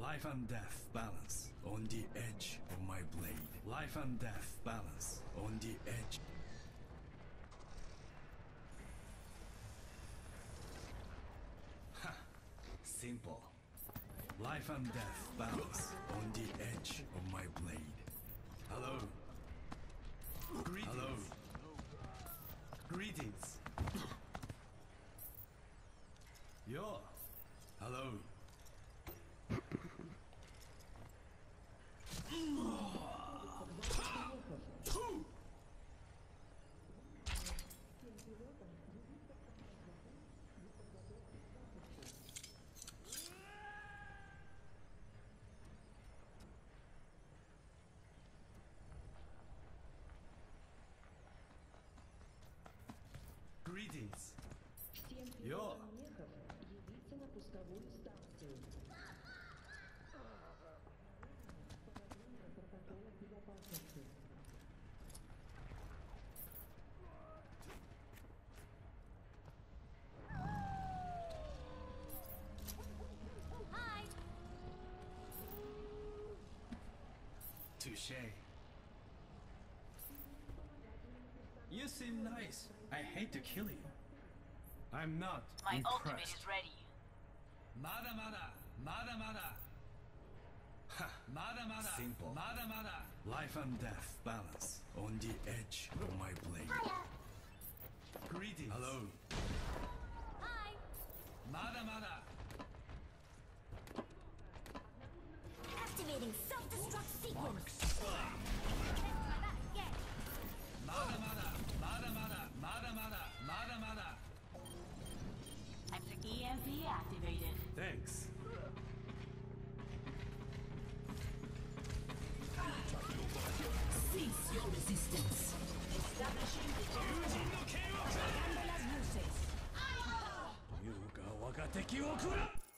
Life and death balance on the edge of my blade. Life and death balance on the edge. Ha! Simple. Life and death balance on the edge of my blade. Hello. Greetings. Hello. Greetings. Yo. Hello. Greetings. Yo. Явиться на пусковую станцию. Протокола безопасности. Hi. Touché. You seem nice. I hate to kill you. I'm not My ultimate impressed. is ready. Mada mada, mada mada. Ha, mada mada. Simple. Mada mada. Life and death balance on the edge of my blade. Hiya. Greetings. Hello. Hi. Mada mada. Activating self-destruct sequence. Let's try that again. Mada mada, mada mada, mada mada, mada mada. EMP activated. Thanks. Cease your resistance. Establishing the 優雅我が敵を食らう